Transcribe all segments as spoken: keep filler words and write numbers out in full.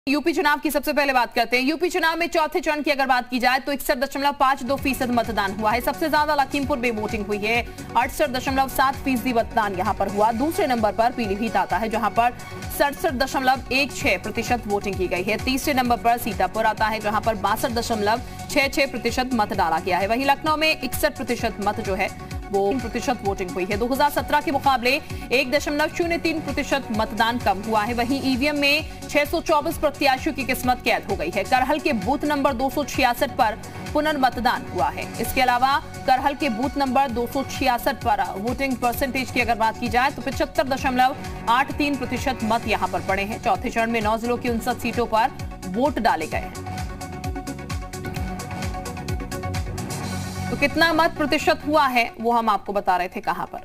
UP चुनाव की सबसे पहले बात करते हैं। यूपी चुनाव में चौथे चरण की अगर बात की जाए तो इकसठ दशमलव पांच दो फीसद मतदान हुआ है। सबसे ज्यादा लखीमपुर में वोटिंग हुई है, अड़सठ दशमलव सात फीसदी मतदान यहां पर हुआ। दूसरे नंबर पर पीलीभीत आता है जहां पर सड़सठ दशमलव एक छह प्रतिशत वोटिंग की गई है। तीसरे नंबर पर सीतापुर आता है जहां पर बासठ दशमलव छह छह प्रतिशत मत डाला गया है। वहीं लखनऊ में इकसठ प्रतिशत मत जो है वो प्रतिशत वोटिंग हुई है। दो हजार सत्रह के मुकाबले एक दशमलव शून्य तीन प्रतिशत मतदान कम हुआ है। वहीं ईवीएम में छह सौ चौबीस प्रत्याशियों की किस्मत कैद हो गई है। करहल के बूथ नंबर दो सौ छियासठ पर पुनर्मतदान हुआ है। इसके अलावा करहल के बूथ नंबर दो सौ छियासठ पर वोटिंग परसेंटेज की अगर बात की जाए तो पिछहत्तर दशमलव आठ तीन प्रतिशत मत यहां पर पड़े हैं। चौथे चरण में नौ जिलों की उनसठ सीटों पर वोट डाले गए हैं। तो कितना मत प्रतिशत हुआ है वो हम आपको बता रहे थे कहां पर।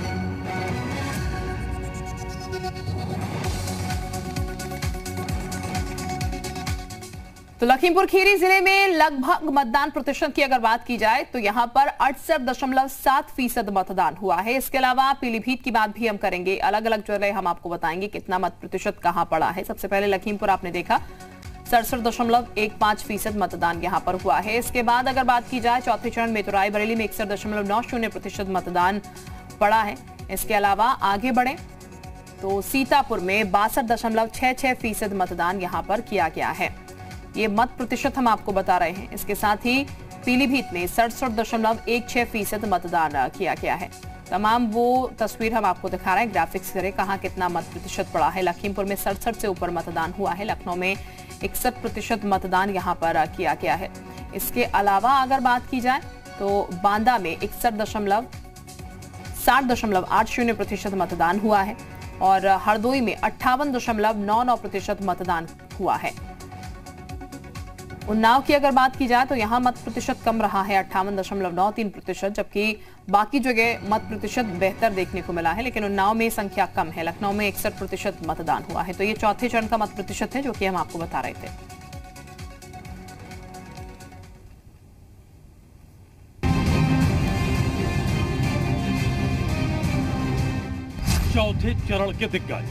तो लखीमपुर खीरी जिले में लगभग मतदान प्रतिशत की अगर बात की जाए तो यहां पर अड़सठ दशमलव सात फीसद मतदान हुआ है। इसके अलावा पीलीभीत की बात भी हम करेंगे, अलग अलग जगह हम आपको बताएंगे कितना मत प्रतिशत कहां पड़ा है। सबसे पहले लखीमपुर आपने देखा सड़सठ दशमलव एक पांच फीसद मतदान यहां पर हुआ है। इसके बाद अगर बात की जाए चौथे चरण में तो रायबरेली में इकसठ दशमलव नौ शून्य प्रतिशत मतदान पड़ा है। इसके अलावा आगे बढ़े तो सीतापुर में बासठ दशमलव छह छह फीसद मतदान यहां पर किया गया है। ये मत प्रतिशत हम आपको बता रहे हैं। इसके साथ ही पीलीभीत में सड़सठ दशमलव एक छह फीसद मतदान किया गया है। तमाम वो तस्वीर हम आपको दिखा रहे हैं ग्राफिक्स करें कहां कितना मत प्रतिशत पड़ा है। लखीमपुर में सड़सठ से ऊपर मतदान हुआ है। लखनऊ में इकसठ प्रतिशत मतदान यहां पर किया गया है। इसके अलावा अगर बात की जाए तो बांदा में इकसठ दशमलव साठ दशमलव आठ शून्य प्रतिशत मतदान हुआ है और हरदोई में अट्ठावन दशमलव नौ नौ प्रतिशत मतदान हुआ है। उन्नाव की अगर बात की जाए तो यहां मत प्रतिशत कम रहा है, अट्ठावन दशमलव नौ तीन प्रतिशत, जबकि बाकी जगह मत प्रतिशत बेहतर देखने को मिला है, लेकिन उन्नाव में संख्या कम है। लखनऊ में इकसठ प्रतिशत मतदान हुआ है। तो ये चौथे चरण का मत प्रतिशत है जो कि हम आपको बता रहे थे। चौथे चरण के दिग्गज।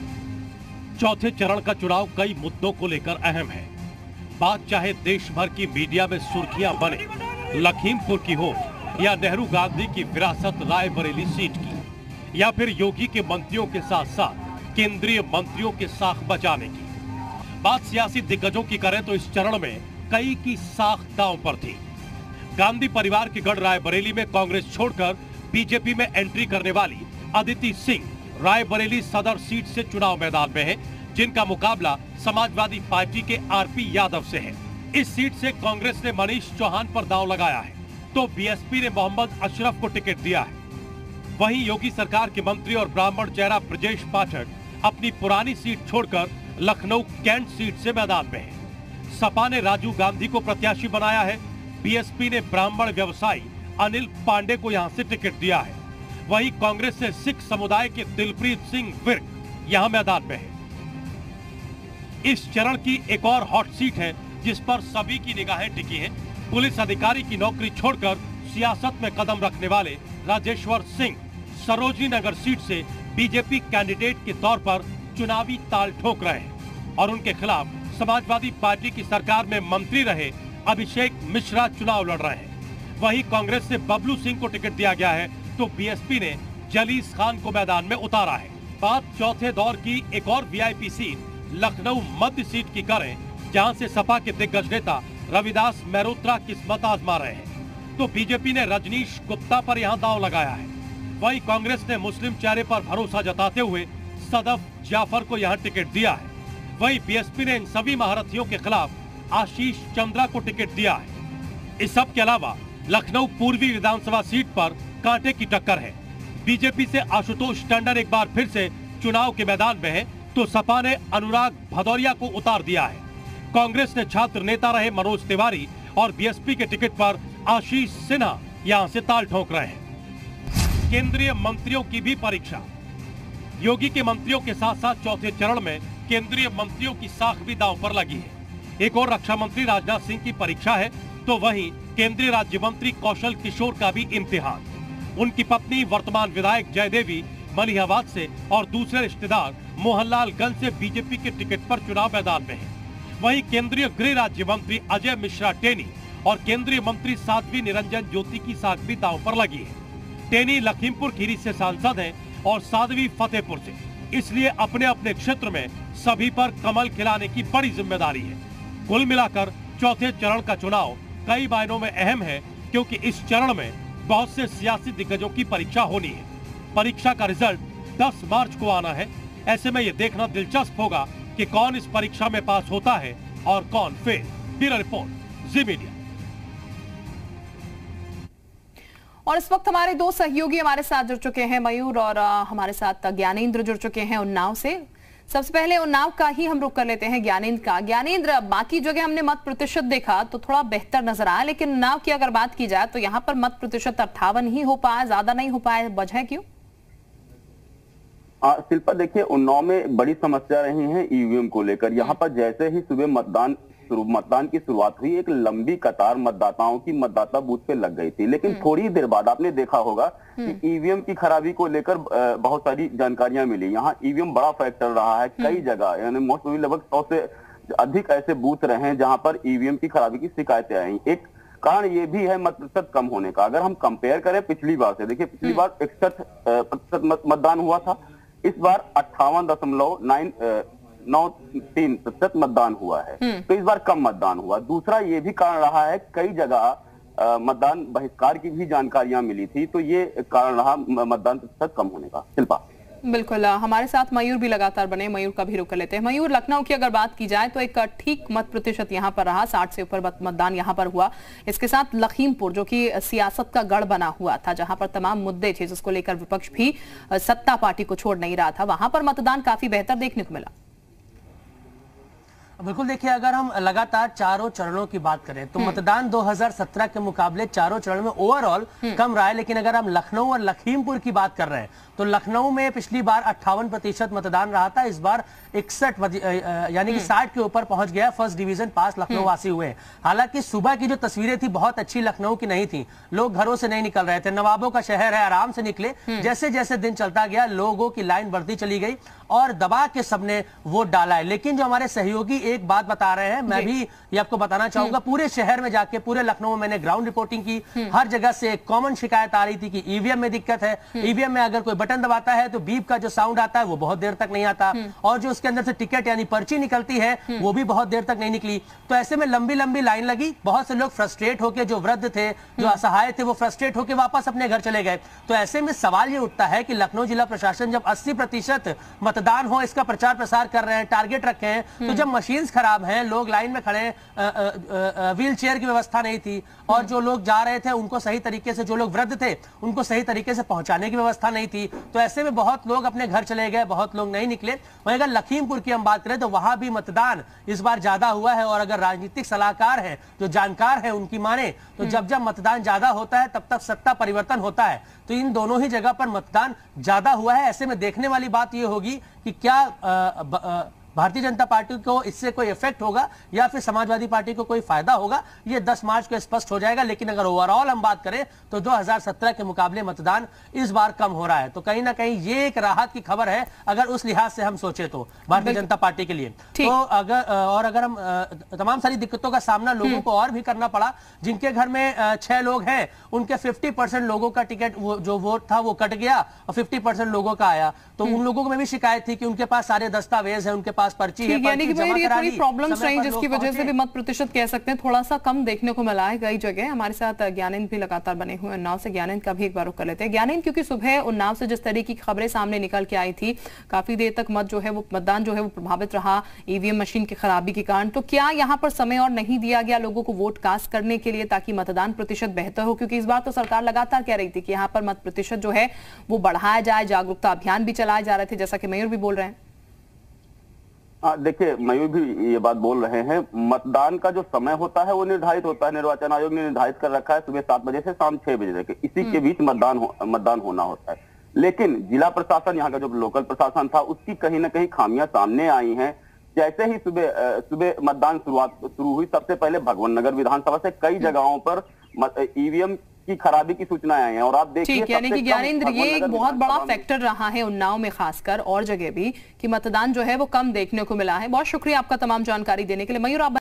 चौथे चरण का चुनाव कई मुद्दों को लेकर अहम है। बात चाहे देश भर की मीडिया में सुर्खियां बने, लखीमपुर की हो या नेहरू गांधी की विरासत रायबरेली सीट की, या फिर योगी के मंत्रियों के साथ साथ केंद्रीय मंत्रियों के साख बचाने की। बात सियासी दिग्गजों की करें तो इस चरण में कई की साख दांव पर थी। गांधी परिवार के गढ़ रायबरेली में कांग्रेस छोड़कर बीजेपी में एंट्री करने वाली अदिति सिंह रायबरेली सदर सीट से चुनाव मैदान में है, जिनका मुकाबला समाजवादी पार्टी के आरपी यादव से है। इस सीट से कांग्रेस ने मनीष चौहान पर दांव लगाया है तो बीएसपी ने मोहम्मद अशरफ को टिकट दिया है। वहीं योगी सरकार के मंत्री और ब्राह्मण चेहरा ब्रजेश पाठक अपनी पुरानी सीट छोड़कर लखनऊ कैंट सीट से मैदान में है। सपा ने राजू गांधी को प्रत्याशी बनाया है। बीएसपी ने ब्राह्मण व्यवसायी अनिल पांडे को यहां से टिकट दिया है। वहीं कांग्रेस से सिख समुदाय के दिलप्रीत सिंह विर्क यहां मैदान में है। इस चरण की एक और हॉट सीट है जिस पर सभी की निगाहें टिकी हैं। पुलिस अधिकारी की नौकरी छोड़कर सियासत में कदम रखने वाले राजेश्वर सिंह सरोजनी नगर सीट से बीजेपी कैंडिडेट के तौर पर चुनावी ताल ठोक रहे हैं और उनके खिलाफ समाजवादी पार्टी की सरकार में मंत्री रहे अभिषेक मिश्रा चुनाव लड़ रहे हैं। वहीं कांग्रेस से बबलू सिंह को टिकट दिया गया है तो बीएसपी ने जलीस खान को मैदान में उतारा है। बात चौथे दौर की एक और VIP seat Lucknow Madhya seat की करें, जहां से सपा के दिग्गज नेता रविदास मेहरोत्रा किस्मत आजमा रहे हैं तो बीजेपी ने रजनीश गुप्ता पर यहां दांव लगाया है। वहीं कांग्रेस ने मुस्लिम चेहरे पर भरोसा जताते हुए सदफ जाफर को यहां टिकट दिया है। वहीं बीएसपी ने इन सभी महारथियों के खिलाफ आशीष चंद्रा को टिकट दिया है। इस सब के अलावा लखनऊ पूर्वी विधानसभा सीट पर कांटे की टक्कर है। बीजेपी से आशुतोष टंडन एक बार फिर से चुनाव के मैदान में है तो सपा ने अनुराग भदौरिया को उतार दिया है। कांग्रेस ने छात्र नेता रहे मनोज तिवारी और बीएसपी के टिकट पर आशीष सिन्हा यहां से ताल ठोक रहे हैं। केंद्रीय मंत्रियों की भी परीक्षा। योगी के मंत्रियों के साथ साथ चौथे चरण में केंद्रीय मंत्रियों की साख भी दांव पर लगी है। एक और रक्षा मंत्री राजनाथ सिंह की परीक्षा है तो वहीं केंद्रीय राज्य मंत्री कौशल किशोर का भी इम्तिहान। उनकी पत्नी वर्तमान विधायक जयदेवी मलिहाबाद से और दूसरे रिश्तेदार मोहनलाल गंज से बीजेपी के टिकट पर चुनाव मैदान में हैं। वहीं केंद्रीय गृह राज्य मंत्री अजय मिश्रा टेनी और केंद्रीय मंत्री साध्वी निरंजन ज्योति की साख भी दांव पर लगी है। टेनी लखीमपुर खीरी से सांसद हैं और साध्वी फतेहपुर से, इसलिए अपने अपने क्षेत्र में सभी पर कमल खिलाने की बड़ी जिम्मेदारी है। कुल मिलाकर चौथे चरण का चुनाव कई मायनों में अहम है, क्योंकि इस चरण में बहुत से सियासी दिग्गजों की परीक्षा होनी है। परीक्षा का रिजल्ट दस मार्च को आना है। ऐसे में ये देखना दिलचस्प होगा कि कौन इस परीक्षा में पास होता है और कौन fail. Bureau report, Zee media. और इस वक्त हमारे दो सहयोगी हमारे साथ जुड़ चुके हैं, मयूर और हमारे साथ ज्ञानेंद्र जुड़ चुके हैं उन्नाव से। सबसे पहले उन्नाव का ही हम रुख कर लेते हैं, ज्ञानेंद्र का। ज्ञानेंद्र, बाकी जगह हमने मत प्रतिशत देखा तो थोड़ा बेहतर नजर आया, लेकिन उन्नाव की अगर बात की जाए तो यहाँ पर मत प्रतिशत अट्ठावन ही हो पाया, ज्यादा नहीं हो पाया, वजह क्यों? शिल्पा, देखिए, उन्नाव में बड़ी समस्या रही है ईवीएम को लेकर। यहाँ पर जैसे ही सुबह मतदान मतदान की शुरुआत हुई, एक लंबी कतार मतदाताओं की मतदाता बूथ पे लग गई थी। लेकिन थोड़ी देर बाद आपने देखा होगा कि ईवीएम की खराबी को लेकर बहुत सारी जानकारियां मिली। यहाँ ईवीएम बड़ा फैक्टर रहा है कई जगह, यानी मोस्ट लगभग सौ से अधिक ऐसे बूथ रहे हैं जहां पर ईवीएम की खराबी की शिकायतें आई। एक कारण ये भी है मत प्रतिशत कम होने का। अगर हम कंपेयर करें पिछली बार से, देखिए पिछली बार इकसठ प्रतिशत मतदान हुआ था, इस बार अट्ठावन दशमलव नाइन नौ तीन प्रतिशत मतदान हुआ है, तो इस बार कम मतदान हुआ। दूसरा ये भी कारण रहा है, कई जगह मतदान बहिष्कार की भी जानकारियां मिली थी, तो ये कारण रहा मतदान प्रतिशत कम होने का। शिल्पा, बिल्कुल। हमारे साथ मयूर भी लगातार बने, मयूर का भी रुख कर लेते हैं। मयूर, लखनऊ की अगर बात की जाए तो एक ठीक मत प्रतिशत यहाँ पर रहा, साठ से ऊपर मतदान यहाँ पर हुआ। इसके साथ लखीमपुर, जो कि सियासत का गढ़ बना हुआ था, जहां पर तमाम मुद्दे थे जिसको लेकर विपक्ष भी सत्ता पार्टी को छोड़ नहीं रहा था, वहां पर मतदान काफी बेहतर देखने को मिला। बिल्कुल, देखिए, अगर हम लगातार चारों चरणों की बात करें तो मतदान दो हज़ार सत्रह के मुकाबले चारों चरण में ओवरऑल कम रहा है। लेकिन अगर हम लखनऊ और लखीमपुर की बात कर रहे हैं तो लखनऊ में पिछली बार अट्ठावन प्रतिशत मतदान रहा था, इस बार इकसठ यानी कि साठ के ऊपर पहुंच गया। फर्स्ट डिवीजन पास लखनऊ वासी हुए। हालांकि सुबह की जो तस्वीरें थी बहुत अच्छी लखनऊ की नहीं थी, लोग घरों से नहीं निकल रहे थे, नवाबों का शहर है, आराम से निकले। जैसे जैसे दिन चलता गया लोगों की लाइन बढ़ती चली गई और दबा के सबने वोट डाला है। लेकिन जो हमारे सहयोगी एक बात बता रहे हैं, मैं भी ये आपको बताना चाहूंगा, पूरे शहर में जाके, पूरे लखनऊ में मैंने ग्राउंड रिपोर्टिंग की, हर जगह से एक कॉमन शिकायत आ रही थी कि ईवीएम में दिक्कत है। ईवीएम में अगर कोई बटन दबाता है तो बीप का जो साउंड आता है वो बहुत देर तक नहीं आता, और जो उसके अंदर से टिकट यानी पर्ची निकलती है वो भी बहुत देर तक नहीं निकली। तो ऐसे में लंबी लंबी लाइन लगी, बहुत से लोग फ्रस्ट्रेट होकर, जो वृद्ध थे, जो असहाय थे, वो फ्रस्ट्रेट होकर वापस अपने घर चले गए। तो ऐसे में सवाल ये उठता है कि लखनऊ जिला प्रशासन जब अस्सी प्रतिशत मतदान हो इसका प्रचार प्रसार कर रहे हैं, टारगेट रखे हैं, तो जब मशीन्स खराब हैं, लोग लाइन में खड़े हैं, व्हील चेयर की व्यवस्था नहीं थी, और जो लोग जा रहे थे उनको सही तरीके से, जो लोग वृद्ध थे उनको सही तरीके से पहुंचाने की व्यवस्था नहीं थी, तो ऐसे में बहुत लोग अपने घर चले गए, बहुत लोग नहीं निकले। वहीं अगर लखीमपुर की हम बात करें तो वहां भी मतदान इस बार ज्यादा हुआ है, और अगर राजनीतिक सलाहकार है, जो जानकार है, उनकी माने तो जब जब मतदान ज्यादा होता है तब तक सत्ता परिवर्तन होता है। तो इन दोनों ही जगह पर मतदान ज्यादा हुआ है। ऐसे में देखने वाली बात यह होगी कि क्या आ, आ, भारतीय जनता पार्टी को इससे कोई इफेक्ट होगा या फिर समाजवादी पार्टी को कोई फायदा होगा, ये दस मार्च को स्पष्ट हो जाएगा। लेकिन अगर ओवरऑल हम बात करें तो दो हज़ार सत्रह के मुकाबले मतदान इस बार कम हो रहा है, तो कहीं ना कहीं ये एक राहत की खबर है अगर उस लिहाज से हम सोचे तो भारतीय जनता पार्टी के लिए। तो अगर और अगर हम तमाम सारी दिक्कतों का सामना लोगों को और भी करना पड़ा, जिनके घर में छह लोग हैं उनके फिफ्टी परसेंट लोगों का टिकट जो वोट था वो कट गया और फिफ्टी परसेंट लोगों का आया। तो उन लोगों में भी शिकायत थी कि उनके पास सारे दस्तावेज है, उनके पास पर्ची है, यानी कि भाई ये थोड़ी प्रॉब्लम्स रही जिसकी वजह से भी मत प्रतिशत कह सकते हैं थोड़ा सा कम देखने को मिला है कई जगह। हमारे साथ ज्ञानेंद्र भी लगातार बने हुए उन्नाव से, ज्ञानेंद्र का भी एक बार रुख कर लेते हैं। ज्ञानेंद्र, क्योंकि सुबह उन्नाव से जिस तरह की खबरें सामने निकल के आई थी, काफी देर तक मत जो है वो मतदान जो है वो प्रभावित रहा ईवीएम मशीन की खराबी के कारण, तो क्या यहाँ पर समय और नहीं दिया गया लोगों को वोट कास्ट करने के लिए ताकि मतदान प्रतिशत बेहतर हो? क्योंकि इस बार तो सरकार लगातार कह रही थी कि यहाँ पर मत प्रतिशत जो है वो बढ़ाया जाए, जागरूकता अभियान भी चलाए जा रहे थे, जैसा कि मयूर भी बोल रहे हैं। देखिए, मयूर भी ये बात बोल रहे हैं, मतदान का जो समय होता है वो निर्धारित होता है, निर्वाचन आयोग ने निर्धारित कर रखा है सुबह सात बजे से शाम छह बजे तक, इसी के बीच मतदान हो, मतदान होना होता है। लेकिन जिला प्रशासन, यहाँ का जो लोकल प्रशासन था, उसकी कहीं ना कहीं खामियां सामने आई हैं। जैसे ही सुबह सुबह मतदान शुरुआत शुरू हुई, सबसे पहले भगवान नगर विधानसभा से कई जगहों पर ईवीएम की खराबी की सूचनाएं आई हैं। और आप देखिए, ठीक, यानी कि ज्ञानेंद्र ये एक बहुत बड़ा फैक्टर रहा है उन्नाव में खासकर और जगह भी कि मतदान जो है वो कम देखने को मिला है। बहुत शुक्रिया आपका तमाम जानकारी देने के लिए मयूर। आप